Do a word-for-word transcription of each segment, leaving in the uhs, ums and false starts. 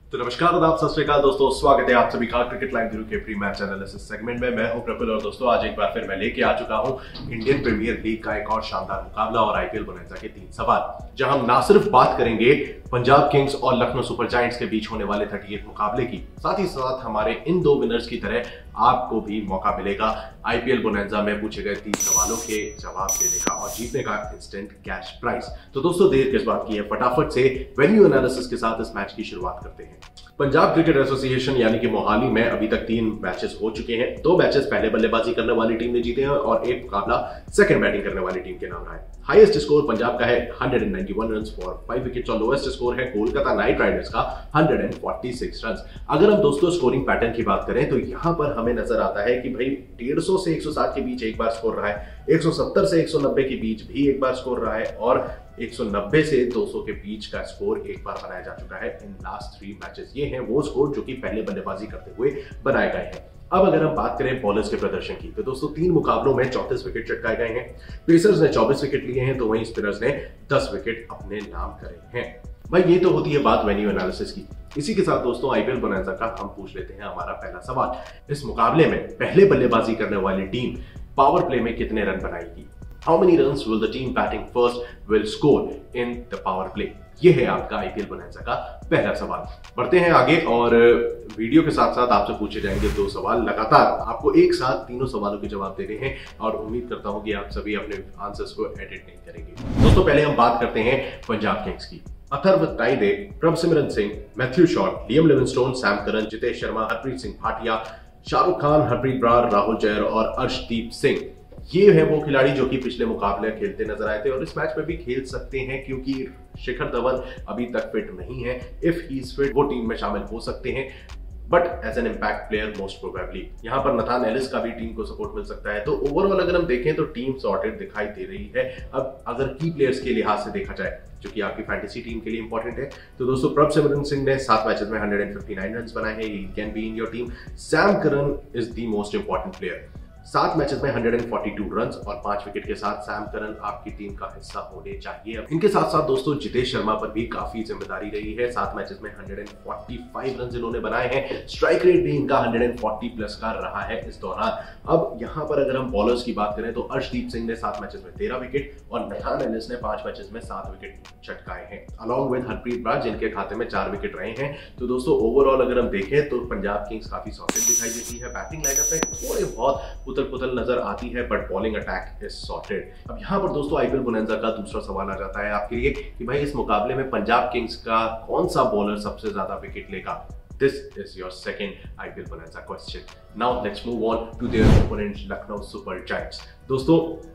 तो नमस्कार और आप सत श्री अकाल दोस्तों, स्वागत है आप सभी का क्रिकेट लाइन गुरु के प्री मैच एनालिसिस सेगमेंट में। मैं हूं प्रफुल्ल और दोस्तों आज एक बार फिर मैं लेके आ चुका हूं इंडियन प्रीमियर लीग का एक और शानदार मुकाबला और आईपीएल बोनैंजा के तीन सवाल, जहां हम ना सिर्फ बात करेंगे पंजाब किंग्स और लखनऊ सुपर जायंट्स के बीच होने वाले अड़तीस मुकाबले की, साथ ही साथ हमारे इन दो विनर्स की तरह आपको भी मौका मिलेगा आईपीएल बोनैंजा में पूछे गए तीन सवालों के जवाब देने का और जीतने का इंस्टेंट कैश प्राइज। तो दोस्तों देर किस बात की है, फटाफट से वेन्यू एनालिसिस के साथ इस मैच की शुरुआत करते हैं। पंजाब क्रिकेट एसोसिएशन यानी कि मोहाली में अभी तक तीन मैचेस हो चुके हैं। दो मैचेस पहले बल्लेबाजी करने वाली टीम ने जीते हैं और एक मुकाबला सेकंड बैटिंग करने वाली टीम के नाम रहा है। हाईएस्ट स्कोर पंजाब का है एक सौ इक्यानवे रन्स फॉर फाइव विकेट्स और लोएस्ट स्कोर है कोलकाता नाइट राइडर्स का एक सौ छियालीस रन्स। अगर हम दोस्तों स्कोरिंग पैटर्न की बात करें तो यहां पर हमें नजर आता है कि भाई डेढ़ सौ से एक सौ साठ के बीच एक बार स्कोर रहा है, एक सौ सत्तर से एक सौ नब्बे के बीच भी एक बार स्कोर रहा है और एक सौ नब्बे से दो सौ के बीच का स्कोर एक बार बनाया जा चुका है इन लास्ट थ्री मैचेस। ये हैं वो स्कोर जो कि पहले बल्लेबाजी करते हुए बनाए गए हैं। अब अगर हम बात करें बॉलर्स के प्रदर्शन की तो दोस्तों तीन मुकाबलों में चौंतीस विकेट चटकाए गए हैं। पेसर्स ने चौबीस विकेट लिए हैं तो वहीं स्पिनर्स ने दस विकेट अपने नाम करे हैं। भाई ये तो होती है बात वेन्यू एनालिसिस की। इसी के साथ दोस्तों आईपीएल बोनैंजा का हम पूछ लेते हैं हमारा पहला सवाल। इस मुकाबले में पहले बल्लेबाजी करने वाली टीम पावर प्ले में कितने रन बनाएगी? How many runs will the team batting first will score in the power play? ये है आपका आईपीएल बोनैंजा का पहला सवाल। बढ़ते हैं आगे और वीडियो के साथ साथ आपसे पूछे जाएंगे दो सवाल लगातार। आपको एक साथ तीनों सवालों के जवाब देने हैं और उम्मीद करता हूं कि आप सभी अपने आंसर्स को एडिट नहीं करेंगे। दोस्तों पहले हम बात करते हैं पंजाब किंग्स की। Atharva Taide, Prabhsimran Singh, Matthew Short, Liam Livingstone, Sam Curran, Jitesh Sharma, Harpreet Singh Bhatia, Shahrukh Khan, Harpreet Brar, Rahul Chahar और अर्शदीप सिंह, ये हैं वो खिलाड़ी जो कि पिछले मुकाबले खेलते नजर आए थे और इस मैच में भी खेल सकते हैं क्योंकि शिखर धवन अभी तक फिट नहीं है। इफ ही इज फिट वो टीम में शामिल हो सकते हैं, but as an impact player most probably यहाँ पर नथान एलिस का भी टीम को सपोर्ट मिल सकता है। तो ओवरऑल अगर हम देखें तो टीम सॉर्टेड दिखाई दे रही है। अब अगर की प्लेयर्स के लिहाज से देखा जाए जो कि आपकी फैंटेसी टीम के लिए इंपॉर्टेंट है तो दोस्तों प्रभसिमरन सिंह ने सात मैचेस में एक सौ उनसठ रन्स बनाए हैं, he can be in your team. Sam Curran is the most important player, सात मैचेस में एक सौ बयालीस रन्स और पांच विकेट के साथ सैम करन आपकी टीम का हिस्सा होने चाहिए। इनके साथ साथ दोस्तों जितेश शर्मा पर भी काफी जिम्मेदारी रही है। सात मैचेस में एक सौ पैंतालीस रन्स इन्होंने बनाए हैं, स्ट्राइक रेट भी इनका एक सौ चालीस प्लस का रहा है इस दौरान। अब यहां पर अगर हम बॉलर्स की बात करें तो अर्शदीप सिंह ने सात मैचेस में तेरह विकेट और नथान एलिस ने पांच मैचेस में सात विकेट चटकाए हैं, अलॉन्ग विद हरप्रीत ब्रार जिनके खाते में चार विकेट रहे हैं। तो दोस्तों ओवरऑल अगर हम देखें तो पंजाब किंग्स काफी सॉर्टेड दिखाई देती है। बैटिंग लाइनअप में थोड़े बहुत उथल पुथल नजर आती है but bowling attack is sorted. अब यहां पर दोस्तों आईपीएल बोनैंजा का दूसरा सवाल आ जाता है आपके लिए कि भाई इस मुकाबले में पंजाब किंग्स का कौन सा बॉलर सबसे ज्यादा विकेट लेगा? This is your second I P L Bonanza question. Now let's move on to their opponent Lucknow Super Giants. दोस्तों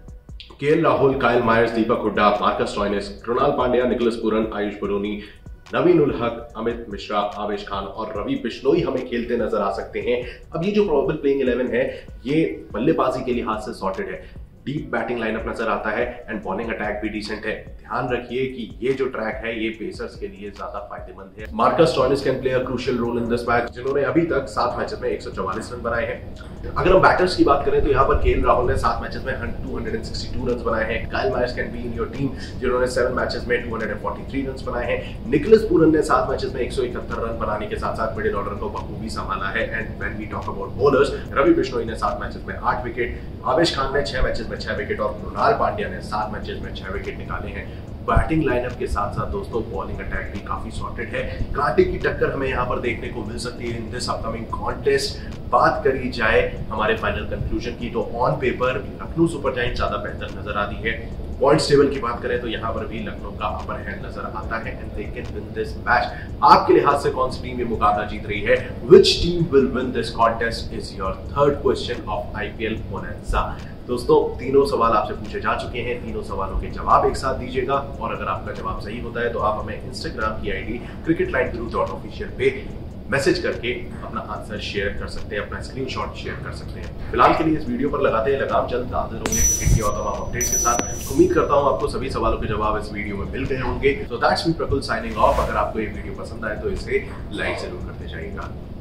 KL Rahul, Kyle Mayers, Deepak Hooda, Marcus Stoinis, Krunal Pandya, Nicholas Pooran, Ayush Badoni, Naveen ul Haq, Amit Mishra, आवेश खान और रवि बिश्नोई हमें खेलते नजर आ सकते हैं। अब ये जो प्रोबेबल प्लेइंग इलेवन है ये बल्लेबाजी के लिहाज से सॉर्टेड है, डीप बैटिंग लाइनअप नजर आता है एंड बॉलिंग अटैक भी डिसेंट है। ध्यान रखिए कि ये जो ट्रैक है ये पेसर्स के लिए ज्यादा फायदेमंद है। Marcus Stoinis can play a crucial role in this match, जिन्होंने अभी तक सात मैचेस में एक सौ चौवालीस रन बनाए हैं। अगर हम बैटर्स की बात करें तो यहाँ पर केएल राहुल ने सात मैचेस में दो सौ बासठ रन बनाए हैं। Kyle Mayers can be in your team, जिन्होंने सात मैचेस में दो सौ तैंतालीस रन बनाए हैं। निकोलस पूरन ने सात मैचेस में एक सौ इकहत्तर रन बनाने के साथ साथ मिडिल ऑर्डर को बखूबी संभाला है। And when we talk about bowlers, Ravi Bishnoi ने सात मैचेस में आठ विकेट, आवेश खान ने छह मैचेस में छह विकेट और कृणाल पांड्या ने सात मैचेस में छह विकेट निकाले हैं। बैटिंग लाइनअप के साथ साथ दोस्तों बॉलिंग अटैक भी काफी सॉर्टेड है। कांटे की टक्कर हमें यहाँ पर देखने को मिल सकती है इन दिस अपकमिंग कॉन्टेस्ट। बात करी जाए हमारे फाइनल कंक्लूजन की तो on paper Lucknow Super Giants ज्यादा बेहतर नजर आती है। पॉइंट्स टेबल की बात करें तो यहाँ पर भी लखनऊ का अपर हैंड नजर आता है and they can win this match. आपके लिहाज से कौन सी टीम ये मुकाबला जीत रही है? Which team will win this contest is your third question of IPL bonanza. दोस्तों तीनों सवाल आपसे पूछे जा चुके हैं, तीनों सवालों के जवाब एक साथ दीजिएगा और अगर आपका जवाब सही होता है तो आप हमें इंस्टाग्राम की ID cricket line guru dot official पे मैसेज करके अपना आंसर शेयर कर सकते हैं, अपना स्क्रीनशॉट शेयर कर सकते हैं। फिलहाल के लिए इस वीडियो पर लगाते हैं लगाम, जल्द हाजिर होंगे क्रिकेट की और तमाम अपडेट्स के साथ। उम्मीद करता हूं आपको सभी सवालों के जवाब इस वीडियो में मिल गए होंगे। So that's me Praful signing off. अगर आपको ये वीडियो पसंद आए तो इसे लाइक जरूर करते जाइएगा।